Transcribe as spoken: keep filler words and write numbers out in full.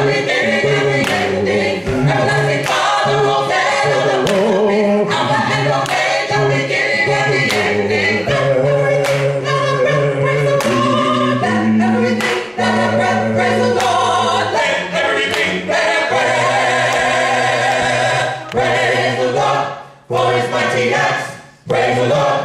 beginning and the ending. Everlasting Father, Hosanna, the moving. Alpha and Omega, beginning and the ending. Everything that has breath, praise the Lord. Let everything that has breath, praise the Lord. For his mighty acts, praise the Lord.